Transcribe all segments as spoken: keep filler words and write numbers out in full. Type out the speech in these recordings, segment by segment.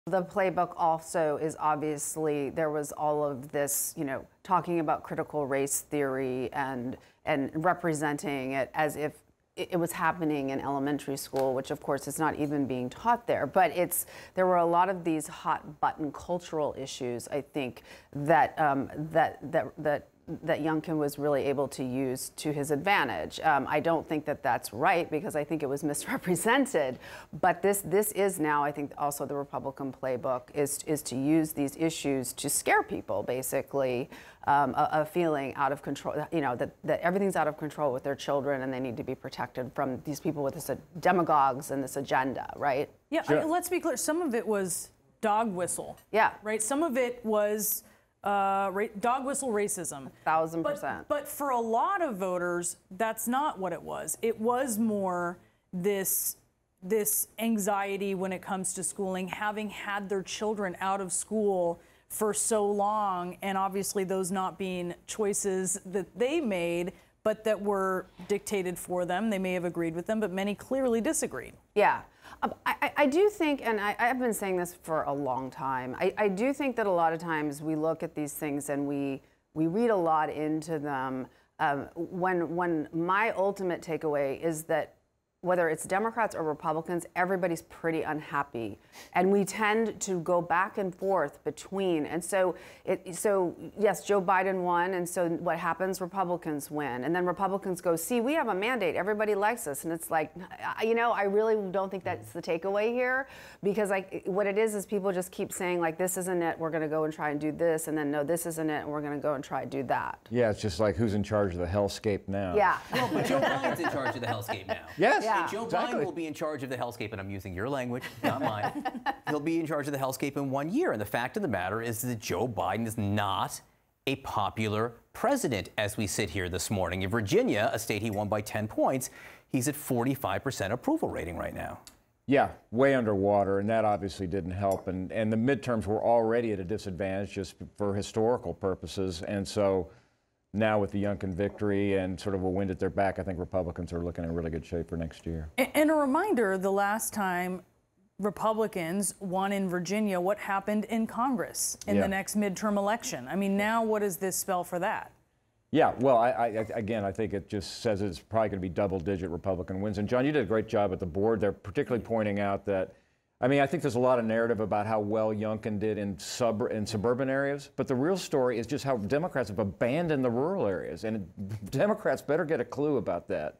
The playbook also is obviously, there was all of this, you know, talking about critical race theory and and representing it as if it was happening in elementary school, which of course is not even being taught there. But it's, there were a lot of these hot button cultural issues, I think, that um, that that that that Youngkin was really able to use to his advantage. Um, I don't think that that's right, because I think it was misrepresented. But this this is now, I think, also the Republican playbook is is to use these issues to scare people, basically, um, a, a feeling out of control. You know, that that everything's out of control with their children, and they need to be protected from these people with this uh, demagogues and this agenda, right? Yeah. Sure. I, let's be clear. Some of it was dog whistle. Yeah. Right. Some of it was. Uh, ra dog whistle racism. A thousand percent. But, but for a lot of voters, that's not what it was. It was more this, this anxiety when it comes to schooling, having had their children out of school for so long, and obviously those not being choices that they made, but that were dictated for them. They may have agreed with them, but many clearly disagreed. Yeah. Um, I, I do think, and I, I've been saying this for a long time, I, I do think that a lot of times we look at these things and we, we read a lot into them. Um, when, when my ultimate takeaway is that whether it's Democrats or Republicans, everybody's pretty unhappy. And we tend to go back and forth between. And so, it, so yes, Joe Biden won, and so what happens? Republicans win. And then Republicans go, see, we have a mandate, everybody likes us. And it's like, you know, I really don't think that's the takeaway here, because like what it is is people just keep saying, like, this isn't it, we're gonna go and try and do this, and then no, this isn't it, and we're gonna go and try and do that. Yeah, it's just like, who's in charge of the hellscape now? Yeah. Well, but Joe Biden's in charge of the hellscape now. Yes. Yeah. And Joe Exactly. Biden will be in charge of the hellscape, and I'm using your language, not mine. He'll be in charge of the hellscape in one year. And the fact of the matter is that Joe Biden is not a popular president as we sit here this morning. In Virginia, a state he won by ten points, he's at forty-five percent approval rating right now. Yeah, way underwater, and that obviously didn't help. And, and the midterms were already at a disadvantage just for historical purposes. And so now with the Youngkin victory and sort of a wind at their back, I think Republicans are looking in really good shape for next year. And a reminder, the last time Republicans won in Virginia, what happened in Congress in yeah. the next midterm election? I mean, now what does this spell for that? Yeah, well, I, I, again, I think it just says it's probably going to be double-digit Republican wins. And John, you did a great job at the board there, particularly pointing out that, I mean, I think there's a lot of narrative about how well Youngkin did in sub in suburban areas, but the real story is just how Democrats have abandoned the rural areas, and Democrats better get a clue about that.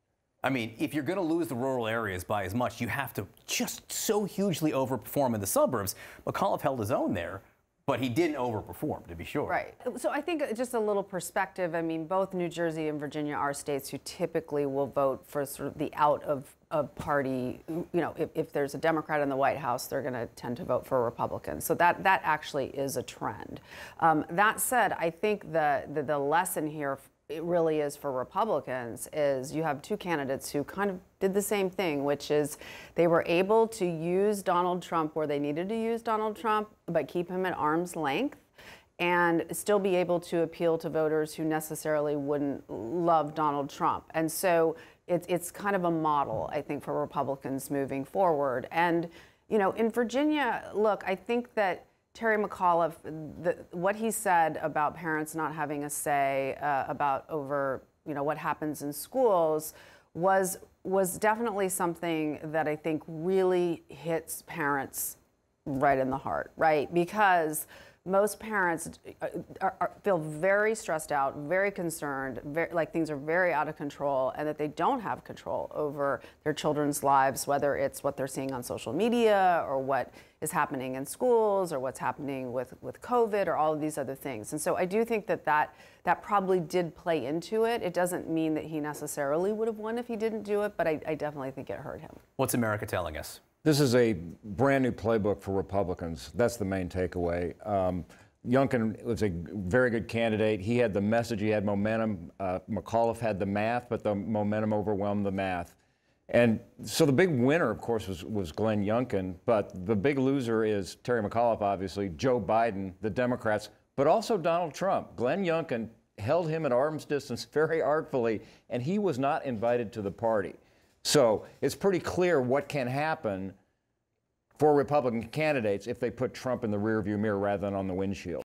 I mean, if you're going to lose the rural areas by as much, you have to just so hugely overperform in the suburbs. McAuliffe held his own there, but he didn't overperform, to be sure. Right. So I think just a little perspective. I mean, both New Jersey and Virginia are states who typically will vote for sort of the out of, of party. You know, if, if there's a Democrat in the White House, they're going to tend to vote for a Republican. So that that actually is a trend. Um, that said, I think the, the the lesson here, it really is for Republicans, is you have two candidates who kind of did the same thing, which is they were able to use Donald Trump where they needed to use Donald Trump, but keep him at arm's length, and still be able to appeal to voters who necessarily wouldn't love Donald Trump. And so it's, it's kind of a model, I think, for Republicans moving forward. And, you know, in Virginia, look, I think that Terry McAuliffe, the, what he said about parents not having a say uh, about over, you know, what happens in schools was was definitely something that I think really hits parents right in the heart, right? Because most parents are, are, feel very stressed out, very concerned, very, like things are very out of control, and that they don't have control over their children's lives, whether it's what they're seeing on social media or what is happening in schools or what's happening with, with COVID or all of these other things. And so I do think that that, that probably did play into it. It doesn't mean that he necessarily would have won if he didn't do it, but I, I definitely think it hurt him. What's America telling us? This is a brand new playbook for Republicans. That's the main takeaway. Um, Youngkin was a very good candidate. He had the message, he had momentum. Uh, McAuliffe had the math, but the momentum overwhelmed the math. And so the big winner, of course, was, was Glenn Youngkin, but the big loser is Terry McAuliffe, obviously, Joe Biden, the Democrats, but also Donald Trump. Glenn Youngkin held him at arm's distance very artfully, and he was not invited to the party. So it's pretty clear what can happen for Republican candidates if they put Trump in the rearview mirror rather than on the windshield.